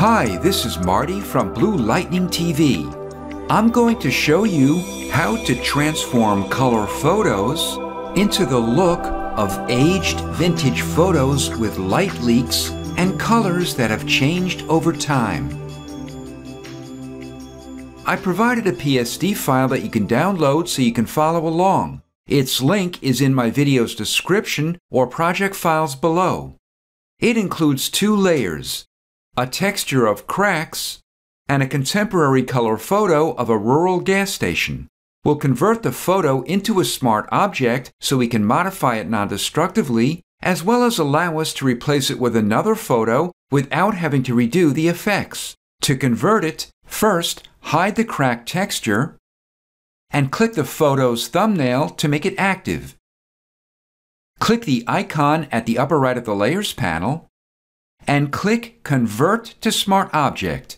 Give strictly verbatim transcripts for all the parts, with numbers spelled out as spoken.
Hi, this is Marty from Blue Lightning T V. I'm going to show you how to transform color photos into the look of aged vintage photos with light leaks and colors that have changed over time. I provided a P S D file that you can download so you can follow along. Its link is in my video's description or project files below. It includes two layers, a texture of cracks, and a contemporary color photo of a rural gas station. We'll convert the photo into a smart object so we can modify it non-destructively, as well as allow us to replace it with another photo without having to redo the effects. To convert it, first hide the cracked texture and click the photo's thumbnail to make it active. Click the icon at the upper right of the Layers panel and click Convert to Smart Object.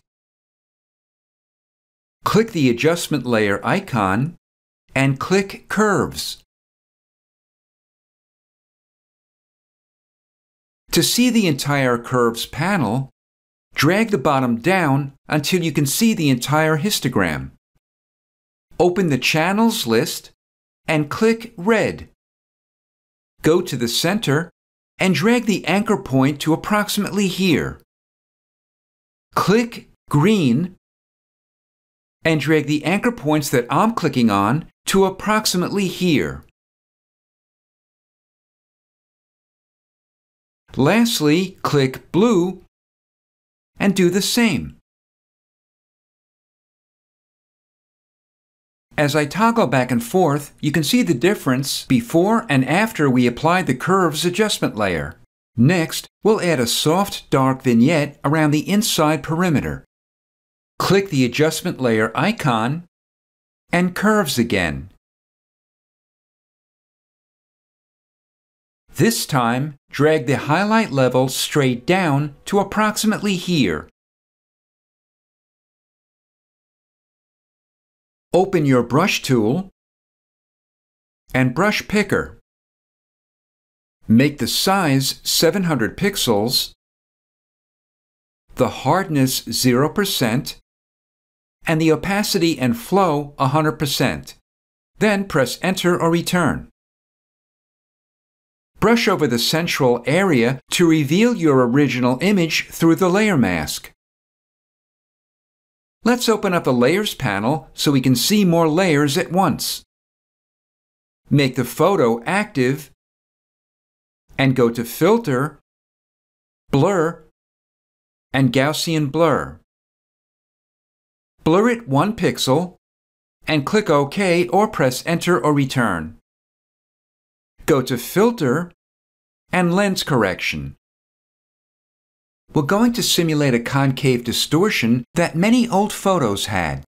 Click the Adjustment Layer icon and click Curves. To see the entire Curves panel, drag the bottom down until you can see the entire histogram. Open the Channels list and click Red. Go to the center and drag the anchor point to approximately here. Click Green and drag the anchor points that I'm clicking on to approximately here. Lastly, click Blue and do the same. As I toggle back and forth, you can see the difference before and after we applied the Curves adjustment layer. Next, we'll add a soft dark vignette around the inside perimeter. Click the Adjustment Layer icon and Curves again. This time, drag the highlight level straight down to approximately here. Open your brush tool and brush picker. Make the size seven hundred pixels, the hardness zero percent, and the opacity and flow one hundred percent. Then press Enter or Return. Brush over the central area to reveal your original image through the layer mask. Let's open up the Layers panel so we can see more layers at once. Make the photo active and go to Filter, Blur, and Gaussian Blur. Blur it one pixel and click OK or press Enter or Return. Go to Filter and Lens Correction. We're going to simulate a concave distortion that many old photos had.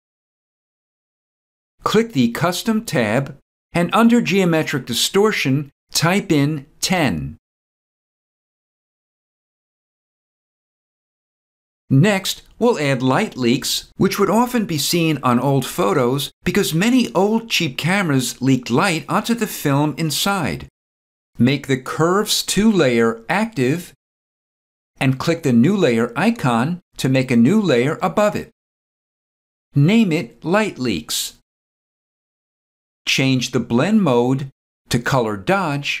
Click the Custom tab and under Geometric Distortion, type in ten. Next, we'll add light leaks, which would often be seen on old photos because many old cheap cameras leaked light onto the film inside. Make the Curves two layer active and click the New Layer icon to make a new layer above it. Name it Light Leaks. Change the blend mode to Color Dodge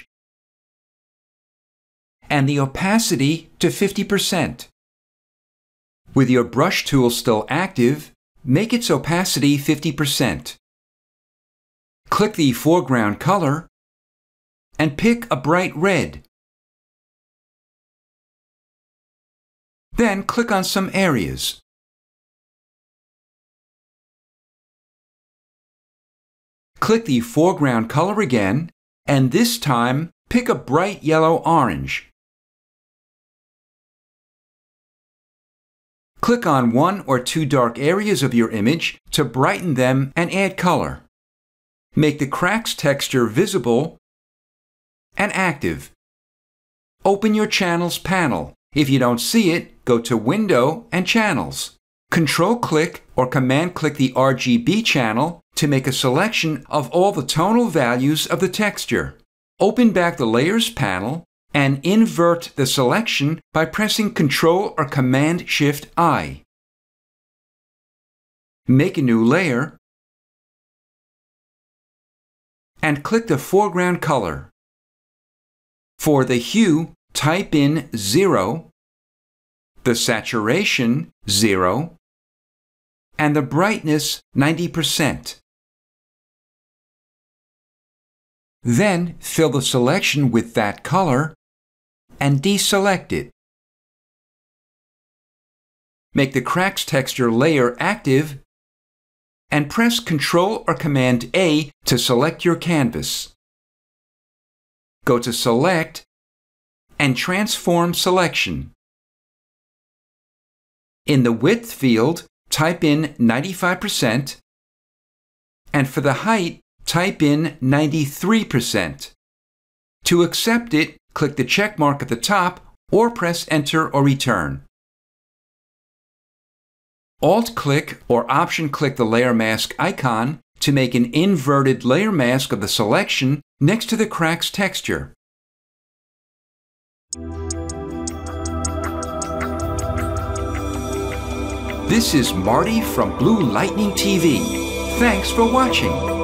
and the opacity to fifty percent. With your brush tool still active, make its opacity fifty percent. Click the foreground color and pick a bright red. Then click on some areas. Click the foreground color again, and this time pick a bright yellow-orange. Click on one or two dark areas of your image to brighten them and add color. Make the cracks texture visible and active. Open your Channels panel. If you don't see it, go to Window and Channels. Control-click or Command-click the R G B channel to make a selection of all the tonal values of the texture. Open back the Layers panel and invert the selection by pressing Control or Command Shift I. Make a new layer and click the foreground color. For the hue, type in zero, the saturation zero, and the brightness ninety percent. Then fill the selection with that color and deselect it. Make the cracks texture layer active and press Control or Command A to select your canvas. Go to Select and Transform Selection. In the Width field, type in ninety-five percent, and for the height, type in ninety-three percent. To accept it, click the check mark at the top or press Enter or Return. Alt-click or Option-click the layer mask icon to make an inverted layer mask of the selection next to the cracks texture. This is Marty from Blue Lightning T V. Thanks for watching.